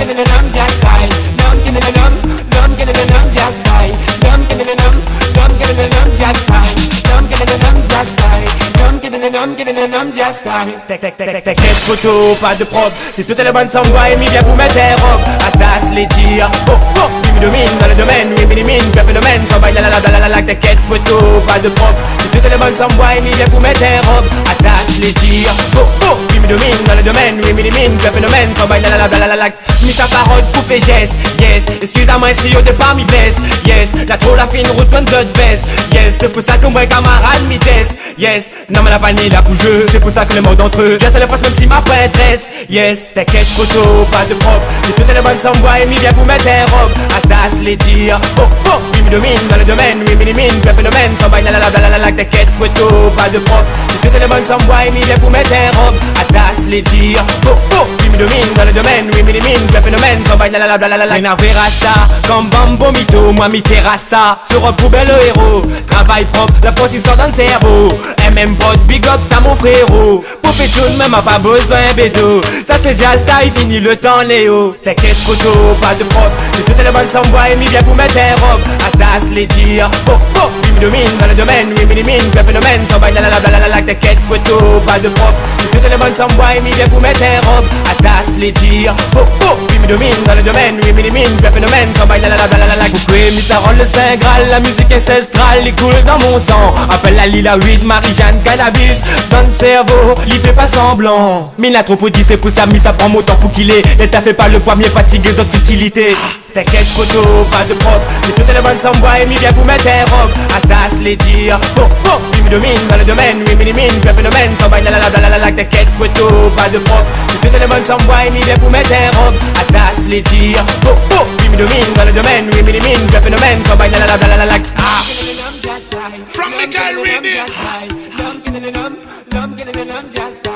getting a numb, just die. Numb, getting a numb, numb, getting a numb, just die. Numb, getting a numb, numb, getting a numb, just die. Numb, getting a numb, just die. Numb, getting a numb, getting a numb, just die. T'inquiète photo, pas de propre. Si toutes les bonnes s'envoient, Amy vient pour mettre tes robes. Attache les tirs, oh oh, lui me domine dans le domaine, oui m'élimine, fait phénomène, s'envoie la t'inquiète photo, pas de propre. Si toutes les bonnes s'envoient, Amy vient pour mettre tes robes. Attache les tirs, oh oh, lui me domine dans le domaine, oui m'élimine, fait phénomène, s'envoie la mis sa parole pour faire geste, yes. Excuse-moi si au départ m'y blesse, yes. La trop la fine route de veste, yes. C'est pour ça que moi camarade m'y teste, yes. Non mais la vanille la pour jeu, c'est pour ça que les mots d'entre eux viens à la face même si ma prêtresse, yes. T'inquiète photo, pas de propre. Si toutes les bonnes s'envoient, Amy vient pour mettre tes robes. Attache les tirs, oh oh, lui me domine dans le domaine, oui m'élimine, fait phénomène, s'envoie la t'inquiète photo, pas de propre. Si toutes les bonnes s'envoient, Amy vient pour mettre tes robes. Attache les tirs, oh oh, lui me domine dans le domaine, oui m'élimine, fait phénomène, s'envoie la énervé rasta, comme Bambo Mito, moi mi terrassa. Se retrouver le héros, travail propre, la force il sort dans le cerveau. MM Pod, big up ça mon frérot. Pour pétoune, même a pas besoin bédo. Ça c'est just il finit le temps Léo. T'inquiète photo, pas de propre. Si toutes les bonnes s'envoient, Amy vient pour mettre tes robes. Attache les tirs, oh oh, lui me domine dans le domaine, oui m'élimine, fait phénomène, s'envoie la t'inquiète photo, pas de propre. Si toutes les bonnes s'envoient, Amy vient pour mettre tes robes. Attache les tirs, oh oh, lui me domine dans le domaine, oui m'élimine, fait phénomène, s'envoie la Coucoué, Mistaron le Saint Graal, la musique ancestrale, il coule dans mon sang. Appelle la Lila 8, Marie-Jeanne, cannabis, dans le cerveau, il fait pas semblant. Mina trop petit, c'est pour ça, mais ça prend mon temps pour qu'il est. Et t'as fait pas le poids, mieux fatigué, d'autres futilités. T'inquiète photo, pas de propre. Si toutes les bonnes s'envoient, Amy vient pour mettre tes robes. Attache les tirs, oh oh, lui me domine dans le domaine, oui m'élimine, fait phénomène, s'envoie la t'inquiète photo, pas de propre. Si toutes les bonnes s'envoient, Amy vient pour mettre tes robes. Attache les tirs, oh oh, lui me domine dans le domaine, oui m'élimine, fait phénomène, s'envoie ah. From Michael Reed.